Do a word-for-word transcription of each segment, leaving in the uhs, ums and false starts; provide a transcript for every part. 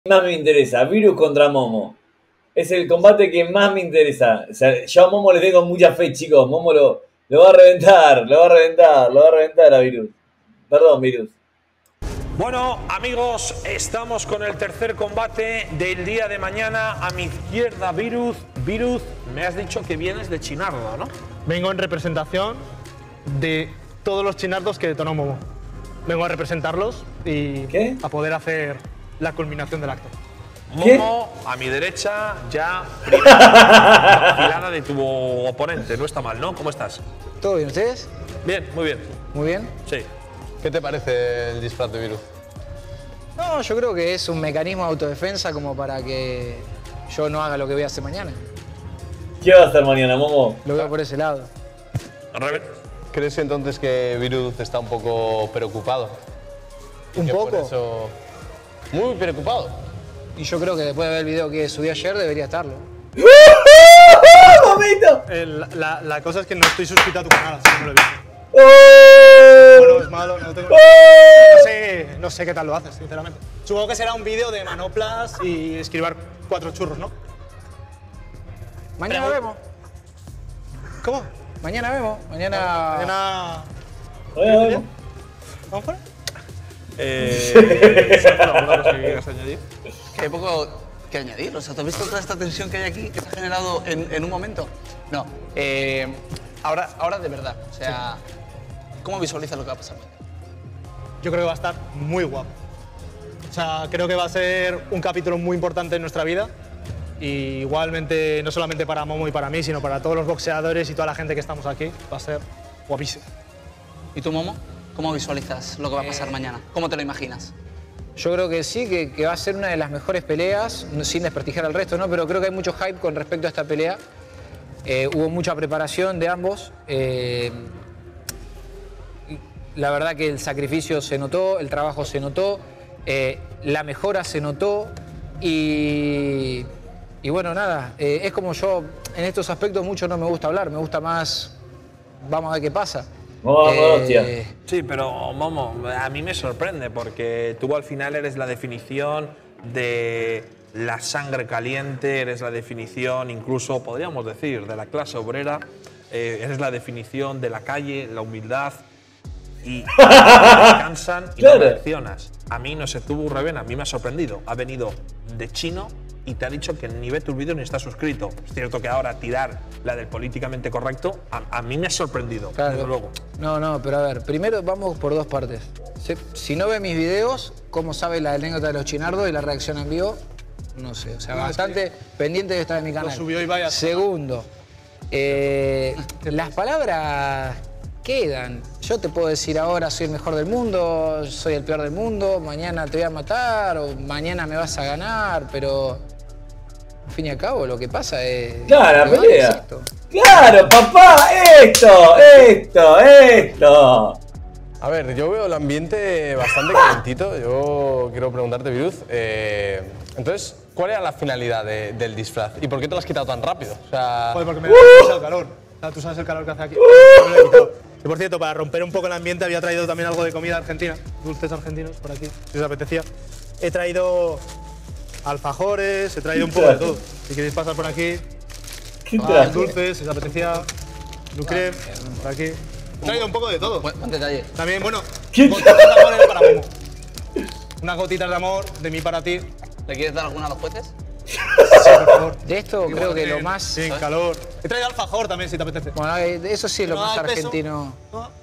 más me interesa, Virus contra Momo. Es el combate que más me interesa. O sea, yo a Momo le tengo mucha fe, chicos. Momo lo, lo va a reventar, lo va a reventar, lo va a reventar a Virus. Perdón, Virus. Bueno, amigos, estamos con el tercer combate del día de mañana. A mi izquierda, Virus. Virus, me has dicho que vienes de Chinardo, ¿no? Vengo en representación de todos los chinardos que detonó Momo. Vengo a representarlos y ¿Qué? a poder hacer la culminación del acto. ¿Qué? Momo, a mi derecha, ya primera filada de tu oponente. No está mal, ¿no? ¿Cómo estás? ¿Todo bien ustedes? Bien, muy bien. Muy bien. Sí. ¿Qué te parece el disfraz de Virus? No, yo creo que es un mecanismo de autodefensa como para que yo no haga lo que voy a hacer mañana. ¿Qué va a hacer mañana, Momo? Lo veo por ese lado. Rebe- ¿Crees entonces que Virus está un poco preocupado? ¿Un Que poco? Por eso... Muy preocupado. Y yo creo que después de ver el video que subí ayer debería estarlo. ¡Momento! Eh, la, la- la cosa es que no estoy suscrito a tu canal, así que no lo he visto. ¡Oh! Bueno, es malo, no tengo... No sé, no sé qué tal lo haces, sinceramente. Supongo que será un vídeo de manoplas y esquivar cuatro churros, ¿no? Mañana Pero- vemos. ¿Cómo? Mañana vemos. Mañana... Mañana... Oye, oye. ¿Vamos fuera? Eh, Sergio, ¿alguna cosa que quieras añadir? Que hay poco que añadir. O sea, ¿tú has visto toda esta tensión que hay aquí, que se ha generado en, en un momento? No. Eh, ahora, ahora de verdad. O sea, ¿cómo visualizas lo que va a pasar? Yo creo que va a estar muy guapo. O sea, creo que va a ser un capítulo muy importante en nuestra vida. Y igualmente, no solamente para Momo y para mí, sino para todos los boxeadores y toda la gente que estamos aquí, va a ser guapísimo. ¿Y tú, Momo? ¿Cómo visualizas lo que va a pasar Eh. mañana? ¿Cómo te lo imaginas? Yo creo que sí, que, que va a ser una de las mejores peleas, no- sin desprestigiar al resto, ¿no? Pero creo que hay mucho hype con respecto a esta pelea. Eh, hubo mucha preparación de ambos. Eh, la verdad que el sacrificio se notó, el trabajo se notó, eh, la mejora se notó y, y bueno, nada, eh, es como yo, en estos aspectos mucho no me gusta hablar, me gusta más, vamos a ver qué pasa. Vamos, Eh, hostia. Sí, pero Momo, a mí me sorprende porque tú al final eres la definición de la sangre caliente, eres la definición, incluso podríamos decir, de la clase obrera, eh, eres la definición de la calle, la humildad y descansan y Claro. no reaccionas. A mí, no sé, tú, Reven, a mí me ha sorprendido. Ha venido de chino y te ha dicho que ni ve tus vídeos ni está suscrito. Es cierto que ahora tirar la del políticamente correcto, a, a mí me ha sorprendido, Claro. desde luego. No, no, pero a ver, primero vamos por dos partes. Si, si no ve mis videos, ¿cómo sabe la anécdota de los chinardos y la reacción en vivo? No sé, o sea, No, es bastante pendiente de estar en mi canal. subió y vaya. Segundo, eh, las palabras quedan. Yo te puedo decir ahora soy el mejor del mundo, soy el peor del mundo, mañana te voy a matar o mañana me vas a ganar, pero al fin y al cabo lo que pasa es... Claro, la lo que vale pelea. es esto. ¡Claro, papá! ¡Esto! ¡Esto! ¡Esto! A ver, yo veo el ambiente bastante calentito. Yo quiero preguntarte, Virus, eh, entonces, ¿cuál era la finalidad de- del disfraz? ¿Y por qué te lo has quitado tan rápido? O sea, Joder, porque me da el calor. O sea, tú sabes el calor que hace aquí. No me lo he quitado. Y por cierto, para romper un poco el ambiente, había traído también algo de comida argentina, dulces argentinos por aquí, si os apetecía. He traído alfajores, he traído un poco de todo. Si queréis pasar por aquí, ¿Qué ah, traje? dulces, si os apetecía, Lucref, por aquí. He traído un poco de todo. Buen, buen detalle. También, bueno, ¿Qué gotitas de amor era para Momo. Unas gotitas de amor de mí para ti. ¿Le quieres dar alguna a los jueces? Sí, por favor. De esto creo que lo más... Sin calor. He traído alfajor también, si te apetece. Bueno, eh, eso sí es lo No más da el peso. argentino.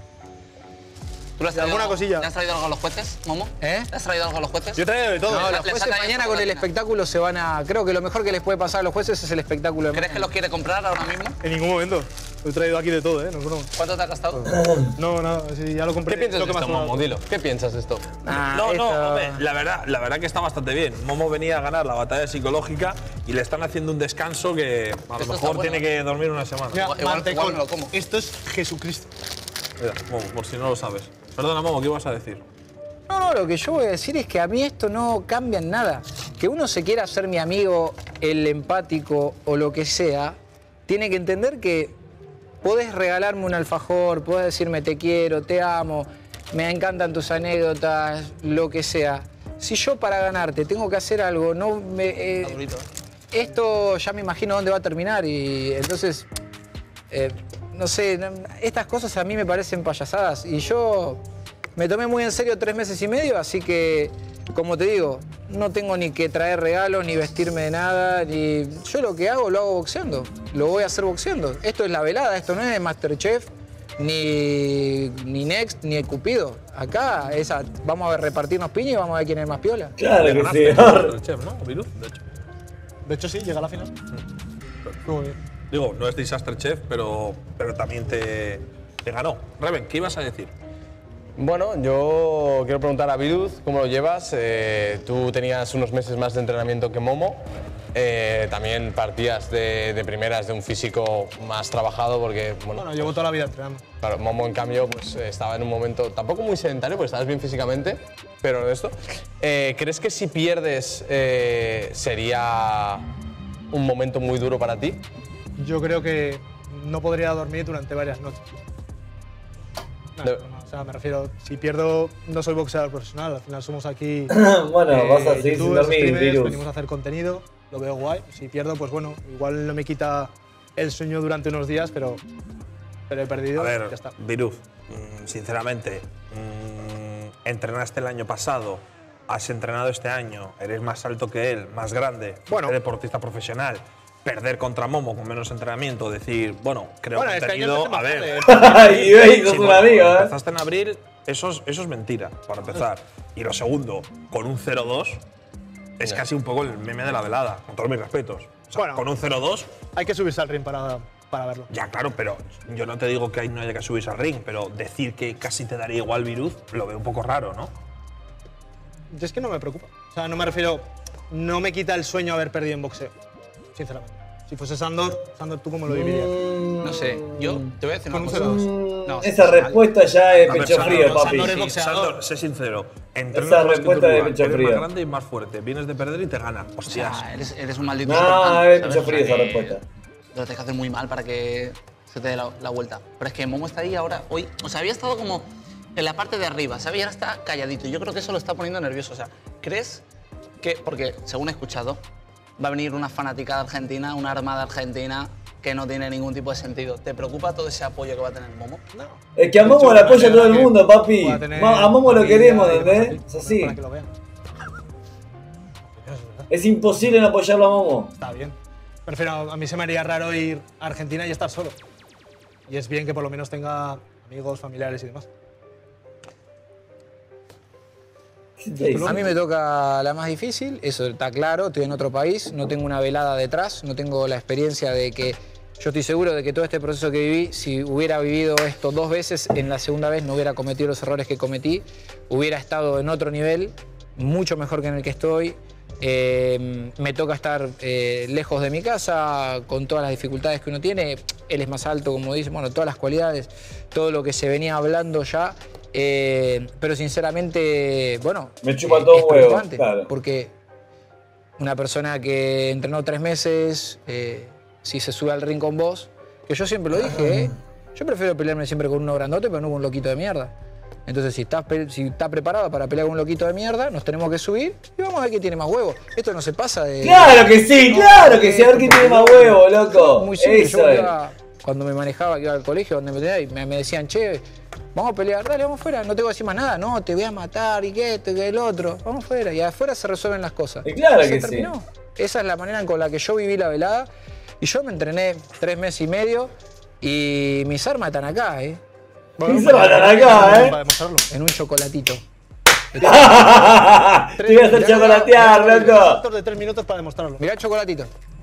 ¿Tú le has ¿Y alguna algo- cosilla? ¿Le has traído algo a los jueces, Momo? ¿Eh? ¿Le has traído algo a los jueces? Yo he traído de todo. No, les los ha jueces traído mañana por con el la- espectáculo se van a... Creo que lo mejor que les puede pasar a los jueces es el espectáculo de ¿Crees que mañana. los quiere comprar ahora mismo? En ningún momento. He traído aquí de todo, ¿eh? No es broma. ¿Cuánto te ha gastado? No, no, sí, ya lo compré. ¿qué piensas lo de que esto, más Momo? Dilo. ¿Qué piensas de esto? Ah, No, no, esto- hombre, la verdad, la verdad que está bastante bien. Momo venía a ganar la batalla psicológica y le están haciendo un descanso que a lo Esto está mejor bueno. tiene que dormir una semana. Mira, Igual- igual- mantecón. igual me lo como. Esto es Jesucristo. Mira, Momo, por si no lo sabes. Perdona, Momo, ¿qué ibas a decir? No, no, lo que yo voy a decir es que a mí esto no cambia en nada. Que uno se quiera hacer mi amigo, el empático o lo que sea, tiene que entender que podés regalarme un alfajor, podés decirme te quiero, te amo, me encantan tus anécdotas, lo que sea. si yo para ganarte tengo que hacer algo, no me... eh, Está durito. esto ya me imagino dónde va a terminar y entonces, eh, no sé, no- estas cosas a mí me parecen payasadas y yo me tomé muy en serio tres meses y medio, así que, como te digo, no tengo ni que traer regalos, ni vestirme de nada, ni... Yo lo que hago, lo hago boxeando, lo voy a hacer boxeando. Esto es la velada, esto no es Masterchef, ni, ni Next, ni el Cupido. Acá esa, vamos a ver, repartirnos piña y vamos a ver quién es más piola. Claro que Ganaste sí. el Masterchef, ¿no, Viruz? De hecho. De hecho, sí, llega a la final. Muy bien. Digo, no es Disaster Chef, pero, pero también te, te ganó. Reven, ¿qué ibas a decir? Bueno, yo quiero preguntar a Viruz, ¿cómo lo llevas? Eh, tú tenías unos meses más de entrenamiento que Momo. Eh, también partías de, de primeras de un físico más trabajado porque, bueno, Bueno, llevo toda la vida entrenando. claro, Momo en cambio pues, estaba en un momento tampoco muy sedentario porque estabas bien físicamente, pero de esto. Eh, ¿Crees que si pierdes eh, sería un momento muy duro para ti? Yo creo que no podría dormir durante varias noches. No, De- no, no, o sea, me refiero, si pierdo, no soy boxeador profesional, al final somos aquí. Bueno, eh, vas a seguir sin youtubers, dormir, streamers, Virus. venimos a hacer contenido, lo veo guay. Si pierdo, pues bueno, igual no me quita el sueño durante unos días, pero, pero he perdido. A ver, ya está. Viruz, mm, sinceramente, mm, entrenaste el año pasado, has entrenado este año, eres más alto que él, más grande, Bueno. eres deportista profesional. Perder contra Momo con menos entrenamiento, decir, bueno, creo Bueno, que este he año tenido. empecé A ver. más Y veis, sos Sí, un bueno, amigo, ¿eh? Empezaste en abril, eso es, eso es mentira, para empezar. Y lo segundo, con un cero dos, es casi un poco el meme de la velada, con todos mis respetos. O sea, Bueno. con un cero dos, Hay que subirse al ring para, para verlo. ya claro, pero yo no te digo que ahí no haya que subirse al ring, pero decir que casi te daría igual Viruz, lo veo un poco raro, ¿no? Yo es que no me preocupa. O sea, no me refiero. No me quita el sueño haber perdido en boxeo, sinceramente. Si fuese Sandor, Sandor, ¿tú cómo lo vivirías? No sé, yo te voy a decir Con una un cosa. cero dos. No, Esa mal. respuesta ya es A ver, pecho Sandor, frío, no, papi. Sandor es Sí, boxeador. Sandor, sé sincero. Entrenas Esa más que respuesta tu de rival, pecho eres frío. más grande y más fuerte. Vienes de perder y te gana. O Hostias. sea, eres, eres un maldito. No, Superman, es ¿sabes? pecho frío O sea, esa que respuesta. Lo tienes que hacer muy mal para que se te dé la, la vuelta. Pero es que Momo está ahí ahora, hoy. O sea, había estado como en la parte de arriba, ¿sabes? Y ahora está calladito. Y yo creo que eso lo está poniendo nervioso. O sea, ¿crees que.? Porque, según he escuchado, va a venir una fanática de Argentina, una armada argentina que no tiene ningún tipo de sentido. ¿Te preocupa todo ese apoyo que va a tener Momo? No. Es que a De Momo hecho, le me apoya todo el alegra mundo, que papi. pueda tener Ma- A Momo lo familia queremos, y demás ¿entendés? aquí, Es así. Para que lo vean. Es imposible no apoyarlo a Momo. Está bien. Prefiero, a mí se me haría raro ir a Argentina y estar solo. Y es bien que por lo menos tenga amigos, familiares y demás. A mí me toca la más difícil, eso está claro, estoy en otro país, no tengo una velada detrás, no tengo la experiencia de que yo estoy seguro de que todo este proceso que viví, si hubiera vivido esto dos veces, en la segunda vez no hubiera cometido los errores que cometí, hubiera estado en otro nivel, mucho mejor que en el que estoy. Eh, me toca estar eh, lejos de mi casa, con todas las dificultades que uno tiene. Él es más alto, como dice, bueno, todas las cualidades, todo lo que se venía hablando ya. Eh, pero sinceramente, bueno, Me chupa eh, todo es un huevo, preocupante, claro. porque una persona que entrenó tres meses, eh, si se sube al ring con vos, que yo siempre lo dije, ¿eh? Yo prefiero pelearme siempre con uno grandote, pero no con un loquito de mierda. Entonces, si estás, pe- si estás preparado para pelear con un loquito de mierda, nos tenemos que subir y vamos a ver quién tiene más huevo. Esto no se pasa de... Claro que sí, No, claro que sí. A ver esto, quién tiene más porque- huevo, loco. Muy simple. Eso Yo es. iba- cuando me manejaba, que iba al colegio, donde me tenía, y me, me decían, che, vamos a pelear, dale, vamos afuera, no te voy a decir más nada, no, te voy a matar, y qué, esto, y que el otro, vamos afuera, y afuera se resuelven las cosas. Y claro se que sí. terminó. Esa es la manera con la que yo viví la velada, y yo me entrené tres meses y medio, y mis armas están acá, ¿eh? ¿Quién se va a dar acá, eh? Para demostrarlo. En un chocolatito. Te voy a hacer chocolatear, loco. Factor de tres minutos para demostrarlo. Mirá el chocolatito.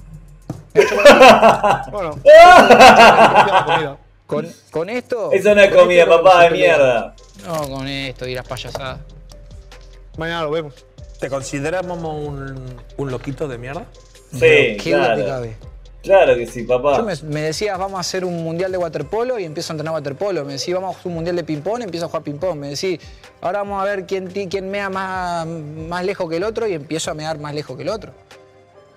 Bueno, la comida. Con, con esto... Eso no es comida, papá, de mierda. No, con esto y las payasadas. Mañana lo vemos. ¿Te consideras Momo un, un loquito de mierda? Sí, ¿Qué duda te claro. cabe? Claro que sí, papá. Yo me, me decías, vamos a hacer un mundial de waterpolo y empiezo a entrenar waterpolo. Me decís, vamos a hacer un mundial de ping-pong y empiezo a jugar ping-pong. Me decís, ahora vamos a ver quién, ti- quién mea más, más lejos que el otro y empiezo a mear más lejos que el otro.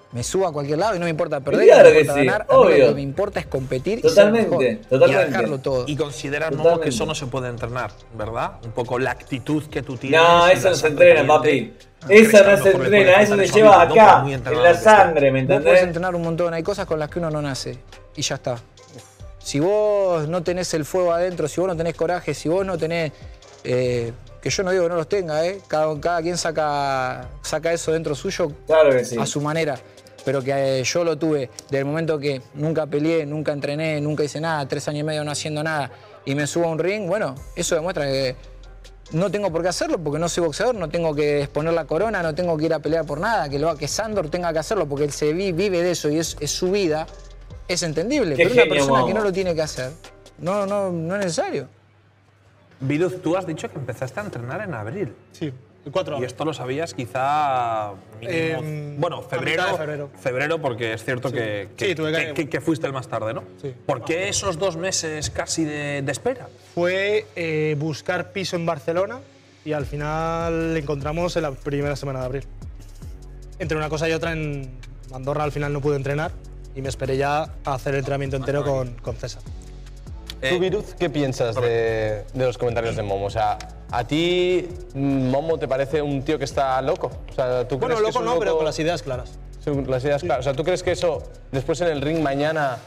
Me subo a cualquier lado y no me importa perder, Claro no me que importa sí, ganar. A mí obvio. lo que me importa es competir y ser Totalmente, mejor. totalmente. Y dejarlo todo. Y consideras, Momo, Totalmente. que eso no se puede entrenar, ¿verdad? Un poco la actitud que tú tienes. No, y eso la no se sangre entrena, papi. caliente. Eso ¿Crees que no a lo se mejor le entrena, puede eso faltar se eso lleva a Bildu, por acá, muy en entrenador la que esté? sangre, ¿me Vos podés entendés? entrenar un montón, hay cosas con las que uno no nace y ya está. Si vos no tenés el fuego adentro, si vos no tenés coraje, si vos no tenés... eh, que yo no digo que no los tenga, ¿eh? Cada, cada quien saca, saca eso dentro suyo Claro que sí. a su manera. Pero que eh, yo lo tuve desde el momento que nunca peleé, nunca entrené, nunca hice nada, tres años y medio no haciendo nada, y me subo a un ring, bueno, eso demuestra que no tengo por qué hacerlo porque no soy boxeador, no tengo que exponer la corona, no tengo que ir a pelear por nada, que, lo, que Sandor tenga que hacerlo porque él se vi, vive de eso y es, es su vida, es entendible. Qué Pero una genio, persona Momo. que no lo tiene que hacer, no, no, no es necesario. Viruz, tú has dicho que empezaste a entrenar en abril. Sí, cuatro Y horas. esto lo sabías quizá mínimo, Eh, bueno, a febrero, mitad de febrero. febrero, porque es cierto que, que, Sí, tuve que- que- que- que fuiste el más tarde, ¿no? Sí. ¿Por qué esos dos meses casi de, de espera? Fue eh, buscar piso en Barcelona y al final encontramos en la primera semana de abril. Entre una cosa y otra, en Andorra al final no pude entrenar y me esperé ya a hacer el entrenamiento entero con, con César. Eh, ¿Tú, Viruz, qué piensas de, de los comentarios de Momo? O sea, ¿a ti Momo te parece un tío que está loco? O sea, ¿tú Bueno, crees que loco es un no, pero loco- con las ideas claras. Según las ideas claras. O sea, ¿tú crees que eso después en el ring mañana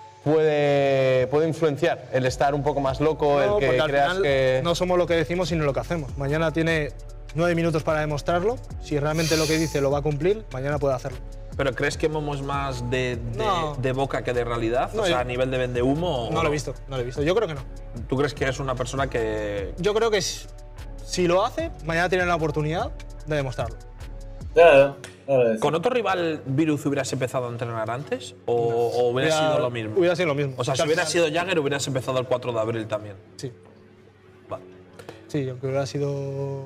puede, puede influenciar? El estar un poco más loco, No, el que porque al creas final que. no somos lo que decimos, sino lo que hacemos. Mañana tiene nueve minutos para demostrarlo. Si realmente lo que dice lo va a cumplir, mañana puede hacerlo. ¿Pero crees que Momo es más de, de, No. de boca que de realidad? No, o sea, yo- a nivel de vende humo. No lo he visto, no lo he visto. Yo creo que no. ¿Tú crees que es una persona que. Yo creo que si, si lo hace, mañana tiene la oportunidad de demostrarlo. Claro, claro que sí. ¿Con otro rival Viruz hubieras empezado a entrenar antes? ¿O, o hubiera sido lo mismo? Hubiera sido lo mismo. O sea, Que si al hubiera final- sido Jagger, hubieras empezado el cuatro de abril también. Sí, Vale. sí, aunque hubiera sido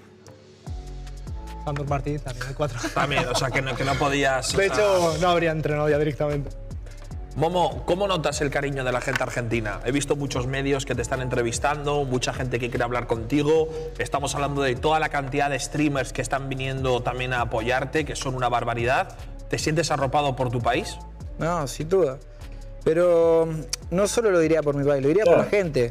Sandor Martínez también, el cuatro. También, o sea, que no, que no podías. o De sea, hecho, no habría entrenado ya directamente. Momo, ¿cómo notas el cariño de la gente argentina? He visto muchos medios que te están entrevistando, mucha gente que quiere hablar contigo. Estamos hablando de toda la cantidad de streamers que están viniendo también a apoyarte, que son una barbaridad. ¿Te sientes arropado por tu país? No, sin duda. Pero no solo lo diría por mi país, lo diría Claro. por la gente.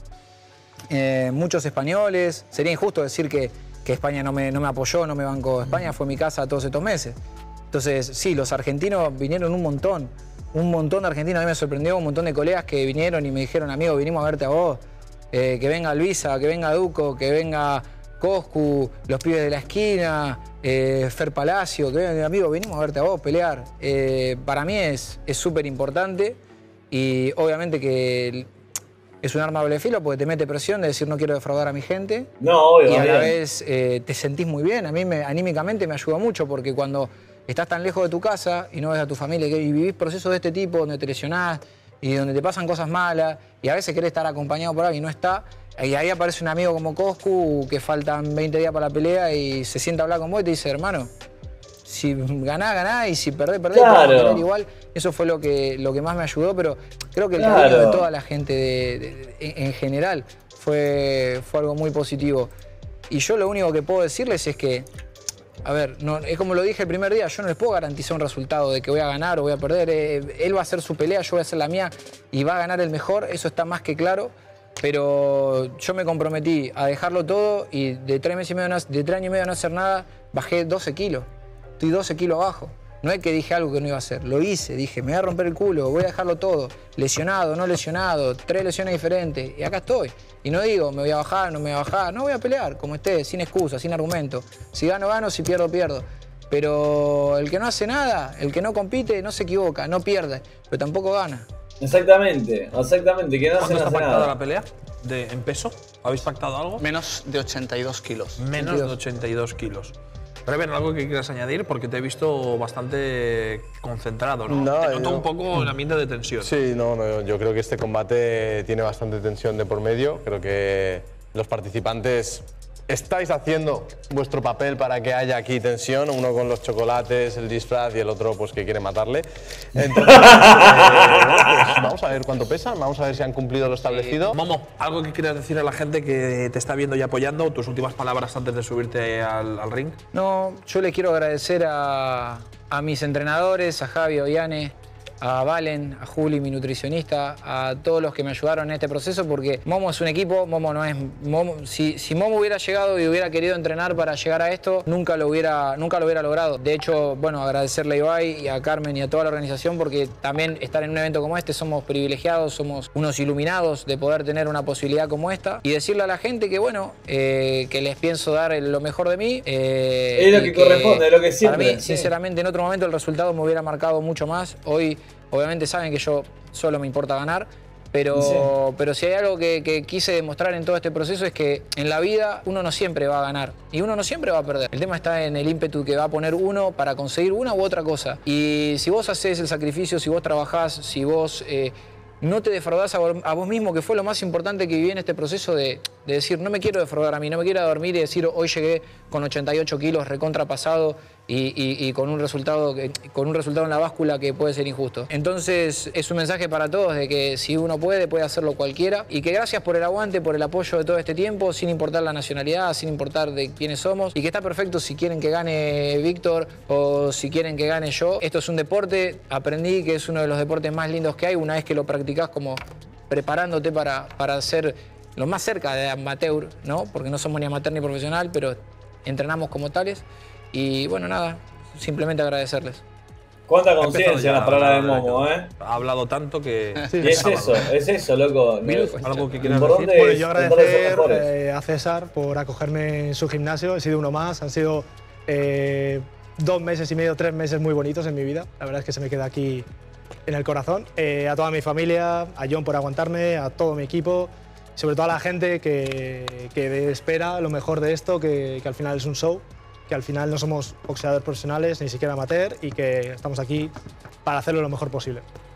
Eh, muchos españoles. Sería injusto decir que, que España no me, no me apoyó, no me bancó. España fue mi casa todos estos meses. Entonces, sí, los argentinos vinieron un montón. Un montón de argentinos. A mí me sorprendió un montón de colegas que vinieron y me dijeron, amigo, vinimos a verte a vos. Eh, que venga Luisa, que venga Duco, que venga Coscu, los pibes de la esquina, eh, Fer Palacio, que venga, amigo, venimos a verte a vos pelear. Eh, para mí es súper importante y obviamente que es un arma de doble filo porque te mete presión de decir no quiero defraudar a mi gente. No, obvio, Y a la obvio. vez eh, te sentís muy bien. A mí me, anímicamente me ayuda mucho porque cuando estás tan lejos de tu casa y no ves a tu familia y vivís procesos de este tipo donde te lesionás y donde te pasan cosas malas y a veces querés estar acompañado por alguien y no está, y ahí aparece un amigo como Coscu que faltan veinte días para la pelea y se sienta a hablar con vos y te dice, hermano, si ganás, ganás y si perdés, perdés, Claro. podemos pelear igual. Eso fue lo que, lo que más me ayudó, pero creo que el Claro. cariño de toda la gente de- de- de- en, en general fue, fue algo muy positivo. Y yo lo único que puedo decirles es que, a ver, no, es como lo dije el primer día, yo no les puedo garantizar un resultado de que voy a ganar o voy a perder. Eh, él va a hacer su pelea, yo voy a hacer la mía y va a ganar el mejor, eso está más que claro. Pero yo me comprometí a dejarlo todo y de tres meses y medio, no- de tres años y medio a no hacer nada, bajé doce kilos. Estoy doce kilos abajo. No es que dije algo que no iba a hacer, lo hice, dije, me voy a romper el culo, voy a dejarlo todo. Lesionado, no lesionado, tres lesiones diferentes. Y acá estoy. Y no digo, me voy a bajar, no me voy a bajar. No voy a pelear, como esté, sin excusa, sin argumento. Si gano, gano, si pierdo, pierdo. Pero el que no hace nada, el que no compite, no se equivoca, no pierde, pero tampoco gana. Exactamente, exactamente, que no se ¿Cuánto no está hace pactada nada. la pelea? De, ¿En peso? ¿Habéis pactado algo? Menos de ochenta y dos kilos. Menos de ochenta y dos kilos. Reven, ¿algo que quieras añadir? Porque te he visto bastante concentrado, ¿no? No, te noto yo- un poco el ambiente de tensión. Sí, no, no, yo creo que este combate tiene bastante tensión de por medio. Creo que los participantes estáis haciendo vuestro papel para que haya aquí tensión, uno con los chocolates, el disfraz y el otro pues que quiere matarle. Entonces, eh, bueno, pues vamos a ver cuánto pesan, vamos a ver si han cumplido lo establecido. Momo, ¿algo que quieras decir a la gente que te está viendo y apoyando? ¿Tus últimas palabras antes de subirte al, al ring? No, yo le quiero agradecer a, a mis entrenadores, a Javi, a Ollane, a Valen, a Juli, mi nutricionista, a todos los que me ayudaron en este proceso, porque Momo es un equipo, Momo no es... Momo, si, si Momo hubiera llegado y hubiera querido entrenar para llegar a esto, nunca lo hubiera, nunca lo hubiera logrado. De hecho, bueno, agradecerle a Ibai y a Carmen y a toda la organización, porque también estar en un evento como este somos privilegiados, somos unos iluminados de poder tener una posibilidad como esta, y decirle a la gente que, bueno, eh, que les pienso dar lo mejor de mí. Eh, es lo que, que corresponde, es lo que siempre. Para mí, sinceramente, en otro momento el resultado me hubiera marcado mucho más. Hoy, obviamente saben que yo solo me importa ganar, pero, sí. pero si hay algo que, que quise demostrar en todo este proceso es que en la vida uno no siempre va a ganar y uno no siempre va a perder. El tema está en el ímpetu que va a poner uno para conseguir una u otra cosa. Y si vos haces el sacrificio, si vos trabajás, si vos eh, no te defraudás a, a vos mismo, que fue lo más importante que viví en este proceso de, de decir, no me quiero defraudar a mí, no me quiero dormir y decir, hoy llegué con ochenta y ocho kilos recontrapasado, Y, y, y con un resultado con un resultado en la báscula que puede ser injusto. Entonces es un mensaje para todos de que si uno puede, puede hacerlo cualquiera, y que gracias por el aguante, por el apoyo de todo este tiempo, sin importar la nacionalidad, sin importar de quiénes somos, y que está perfecto si quieren que gane Víctor o si quieren que gane yo. Esto es un deporte, aprendí que es uno de los deportes más lindos que hay una vez que lo practicás, como preparándote para, para ser lo más cerca de amateur, ¿no? Porque no somos ni amateur ni profesional, pero entrenamos como tales. Y bueno, nada, simplemente agradecerles. Cuánta conciencia en las palabras de Momo, ¿eh? Ha hablado tanto que... Sí, y es eso, es eso, loco. ¿Algo que quieras decir? Bueno, yo agradecer eh, a César por acogerme en su gimnasio. He sido uno más, han sido eh, dos meses y medio, tres meses muy bonitos en mi vida. La verdad es que se me queda aquí en el corazón. Eh, a toda mi familia, a John por aguantarme, a todo mi equipo, sobre todo a la gente que, que espera lo mejor de esto, que, que al final es un show, que al final no somos boxeadores profesionales, ni siquiera amateur, y que estamos aquí para hacerlo lo mejor posible.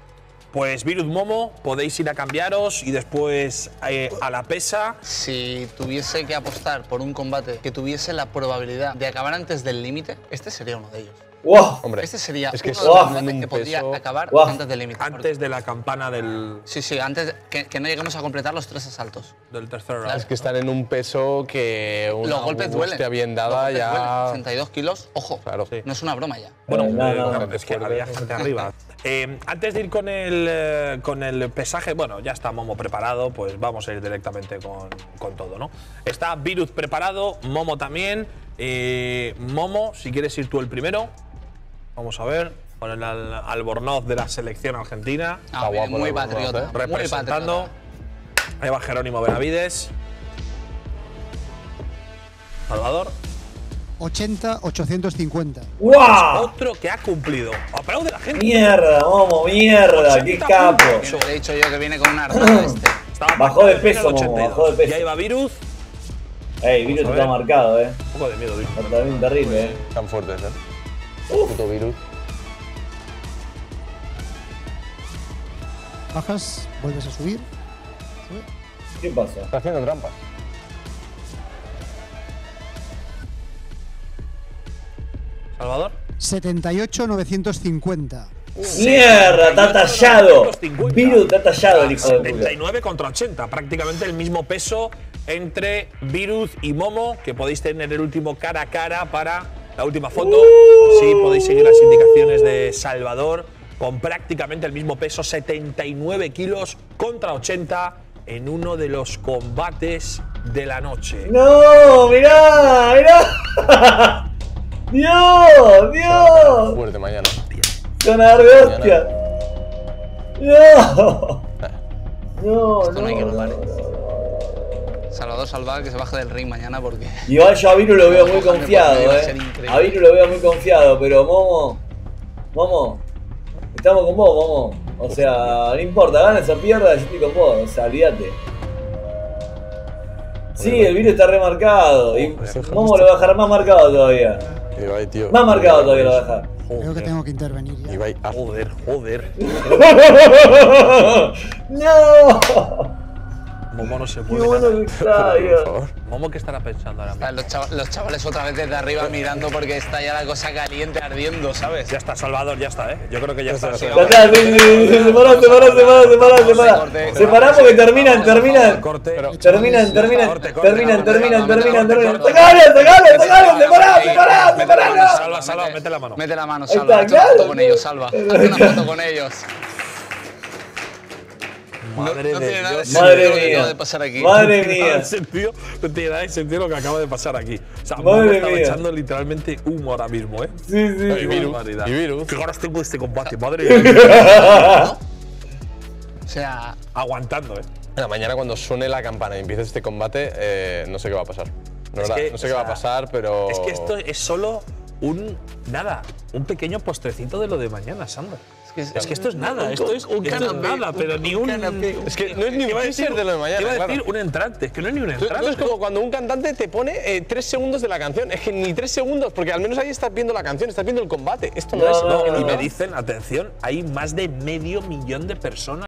Pues Virus Momo, podéis ir a cambiaros y después eh, a la pesa. Si tuviese que apostar por un combate que tuviese la probabilidad de acabar antes del límite, este sería uno de ellos. ¡Wow! Hombre, este sería es que uno de los combates que podría acabar wow. antes del límite. Antes de la campana del... Sí, sí, antes de, que, que no lleguemos a completar los tres asaltos. Del tercer round. Es que están en un peso que una los golpes duelen. bien dada los ya... duelen. sesenta y dos kilos, ojo, claro. Sí. No es una broma ya. Bueno, no, eh, no, no, es que había gente arriba. Eh, antes de ir con el, eh, con el pesaje, bueno, ya está Momo preparado, pues vamos a ir directamente con, con todo, ¿no? Está Virus preparado, Momo también. Eh, Momo, si quieres ir tú el primero. Vamos a ver, con el al albornoz de la selección argentina. Ah, bien, muy patriota. ¿eh? Representando muy patriota. a Eva Jerónimo Benavides. Salvador. ochenta, ochocientos cincuenta. ¡Wow! Otro que ha cumplido. Aplaude la gente. Mierda, Momo, mierda, qué capo. Eso he dicho yo que viene con una ardada este. Estaba Bajó de en el peso, ochenta y dos. Momo, bajó de peso. Ya iba Virus. Ey, Virus está marcado, eh. Un poco de miedo, Virus. Está bien terrible, eh. Tan fuertes, ¿eh? Uf. Puto Virus. Bajas, vuelves a subir. ¿Qué pasa? Está haciendo trampas. Salvador. setenta y ocho, novecientos cincuenta. ¡Mierda! ¡Está tallado! Virus está tallado, el hijo de puta. setenta y nueve contra ochenta, prácticamente el mismo peso entre Virus y Momo, que podéis tener el último cara a cara para la última foto. Uh. Sí, podéis seguir las indicaciones de Salvador, con prácticamente el mismo peso, setenta y nueve kilos contra ochenta, en uno de los combates de la noche. ¡No! ¡Mirá! ¡Mirá! ¡Dios! ¡Dios! Fuerte mañana. ¡Son a dar de hostia! ¡No! No, Esto no, no hay que no, robar, no, ¿eh? no. Salvador Salva que se baje del ring mañana porque... Igual yo a Virus lo veo muy Ojalá confiado, me pueda eh. ser increíble. A Virus lo veo muy confiado, pero Momo... Momo... Estamos con vos, Momo. O sea, no importa, ganas o pierdas, yo estoy con vos. O sea, olvídate. Sí, el Virus está remarcado. Y Momo lo va a dejar más marcado todavía. Ibai, tío. Más marcado todavía lo va a dejar. Creo que tengo que intervenir ya. Ibai, ah, Joder, joder. ¡No! Momo no se Qué mueve bueno nada. que está, Dios. Momo, ¿qué estará pensando ahora mismo? Los, chav los chavales otra vez desde arriba mirando porque está ya la cosa caliente, ardiendo, ¿sabes? Ya está, Salvador, ya está, ¿eh? Yo creo que ya está. Ya está, sí, sí, sí, se separó, se paró, se paró, se paró, se paró. Separamos que terminan, terminan. Corte. Terminan, terminan, Corte, corte, terminan, corte, terminan, corte, terminan, corte, terminan. corte. ¡Sacale, sacale, sacale! ¡Separá, separá, separá! Salva, salva, mete la mano. Mete la mano, Ahí Salva. está, Haz una claro. foto con ellos, Salva. Haz una foto con ellos. Madre no de tiene nada de Dios. sentido Madre lo que acaba mía. de pasar aquí. Madre No tiene nada de mía. sentido, no tiene nada de sentido lo que acaba de pasar aquí. O sea, Madre Momo estaba mía. echando literalmente humo ahora mismo, ¿eh? Sí, sí. Qué Virus, barbaridad. y Virus. Qué ganas tengo de este combate, madre mía. O sea, Aguantando, ¿eh? La mañana cuando suene la campana y empiece este combate, eh, no sé qué va a pasar. No, Es verdad, que, no sé o qué va a sea, pasar, pero. Es que esto es solo un. Nada, un pequeño postrecito de lo de mañana, Sandra. es que, Es que esto es nada, esto es, un esto es canapé, nada, pero un- ni un un. canapé. Es que no es ni un Iba a teaser decir- de lo de mañana, Iba a claro. decir un entrante, es que no es ni un Tú- tú entrante. es como cuando un cantante te pone eh, tres segundos de la canción. Es que ni tres segundos, porque al menos ahí estás viendo la canción, estás viendo el combate. Esto no, No, es. no, No, y no. me dicen, atención, hay más de medio millón de personas